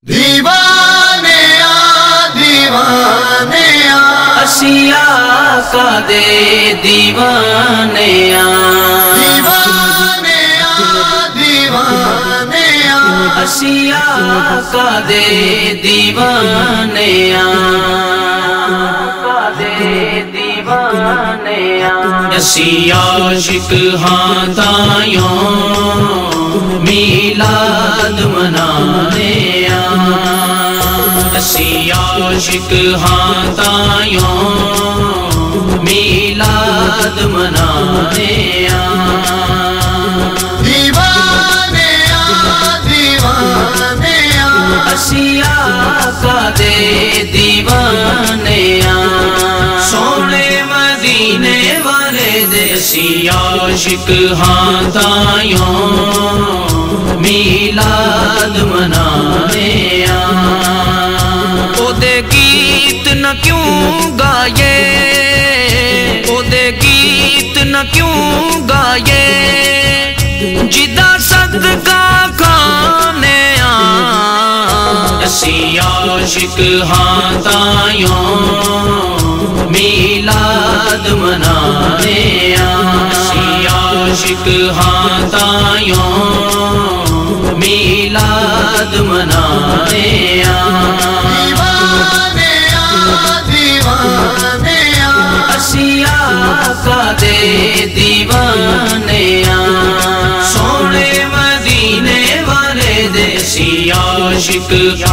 دیوانے اشیا کا دے دیوانے اشیا کا دے دیوانے اشیا عاشق ہاں تائیوں میلاد منانے اشیا عاشق ہاں تائیوں میلاد منانے اشیا کا دے دیوانے سونے مدینے والے دے اشیا عاشق ہاں تائیوں میلاد منانے او دے گیت نہ کیوں گائے او دے گیت نہ کیوں گائے جدا صدقہ کھانے اشیا عاشق ہاں تائیوں میلاد منانے اشیا عاشق ہاں تائیوں میلاد منانے اشیا کا دے دیوانے سونے مدینے والے دے اشیا عاشق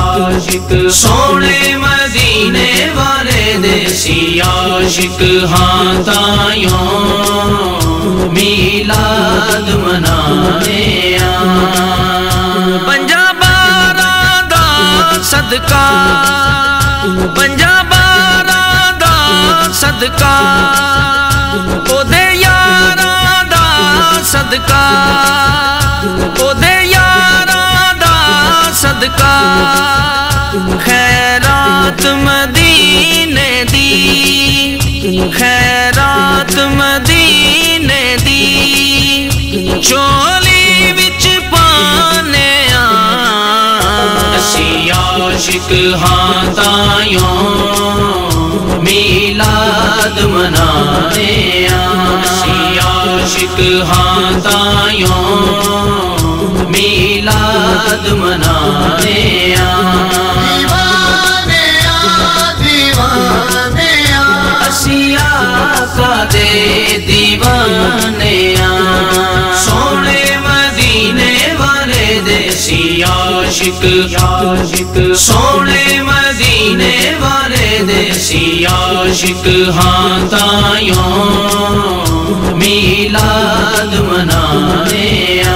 سونے مدینے والے دے اشیا عاشق ہاں تائیوں میلاد منانے پنجا بارہ دا صدقہ پنجا بارہ دا صدقہ او دے یاراں دا صدقہ او دے یاراں دا صدقہ خیرات مدینے دی خیرات مدینے دی چولی وچ پانے اشیا عاشق ہاں تائیوں میلاد منانے اشیا عاشق ہاں تائیوں میلاد منانے اشیا کا دے دیوانے سونے مدینے والے دے اشیا عاشق سونے مدینے والے دے اشیا عاشق ہاں تائیوں میلاد منانے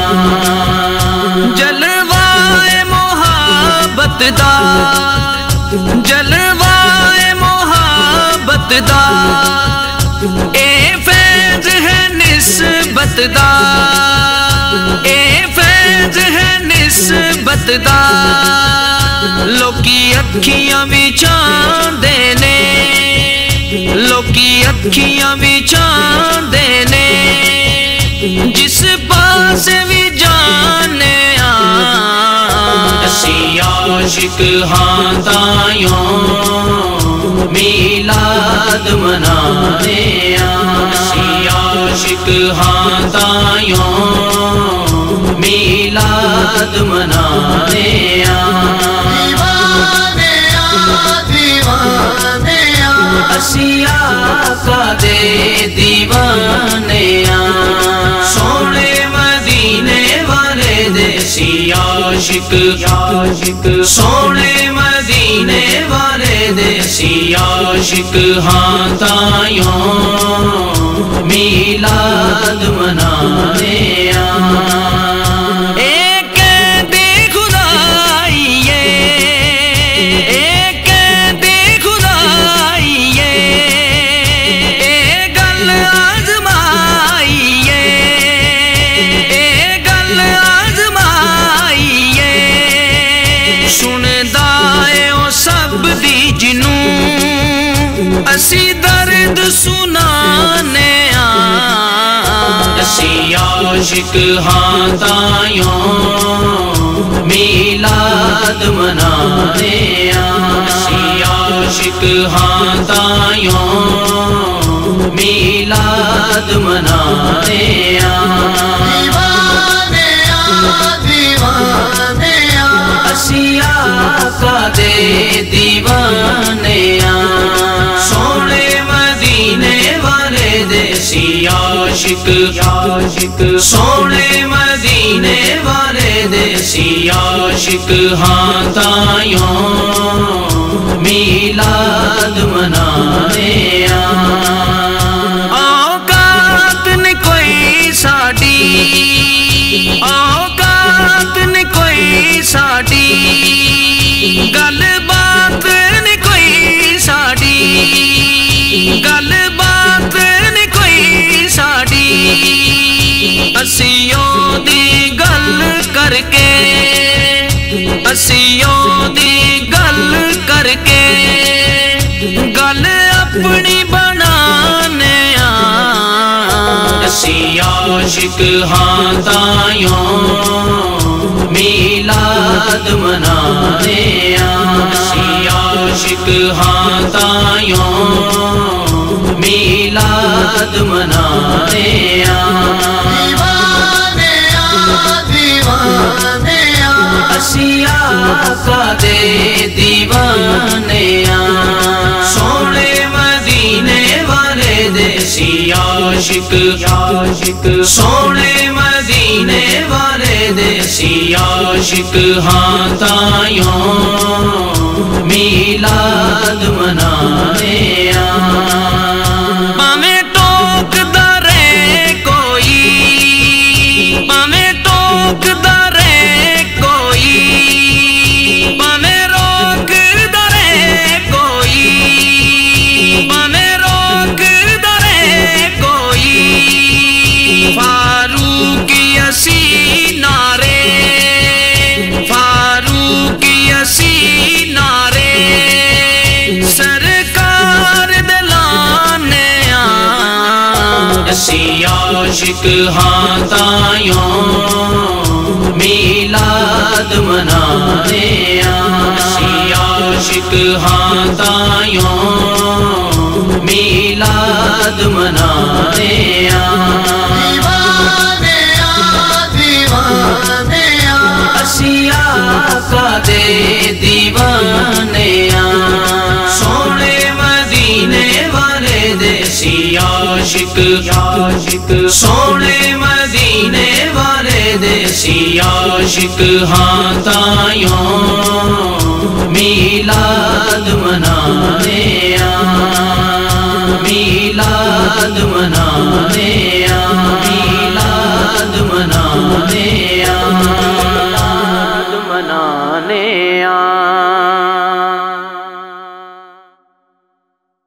جلوائے محبت دا جلوائے محبت دا اے فیض ہے نسبت دا اے فیض ہے نسبت دا لوکی اکھیاں وچاں دینے لوکی اکھیاں وچاں دینے جس پاس بھی جانے اشیا عاشق ہاں تائیوں میلاد منانے اشیا عاشق ہاں تائیوں میلاد منانے اشیا کا دے دیوانے سونے مدینے والے دے اشیا عاشق سونے مدینے والے دے اشیا عاشق ہاں تائیوں میلاد منانے اسی درد سنانے اشیا عاشق ہاں تائیوں میلاد منانے عاشق ہاں تائیوں میلاد منانے اسی آقا دے دیوانے سونے مدینے والے دیسی عاشق سونے مدینے والے دیسی عاشق ہاں تائیوں میلاد منانے اوقات نے کوئی ساڈی اوقات نے کوئی ساڈی گل بات نے کوئی ساڈی گل بات نے کوئی ساڈی اسیوں دی گل کر کے اسیوں دی گل کر کے گل اپنی بنانے اسی عاشق ہاں تائیوں میلاد منانے اسی عاشق ہاں تائیوں میلاد منانے اسی آقا دے دیوانے سونے مدینے والے دیسی عاشق سونے مدینے والے دیسی عاشق ہاں تائیوں میلاد منانے پاویں ٹوکدا رہے کوئی پاویں ٹوکدا رہے کوئی پاویں روکدا رہے کوئی پاویں روکدا رہے کوئی فاروقی اسی نعرے فاروقی اسی نعرے سرکار دلانے اسی عاشق ہاں تائیوں میلاد منانے اسی عاشق ہاں تائیوں میلاد منانے اسی آقا دے دیوانے سونے مدینے والے دیسی عاشق سونے مدینے والے دیسی عاشق ہاں تائیوں میلاد منانے میلاد منانے میلاد منانے منانے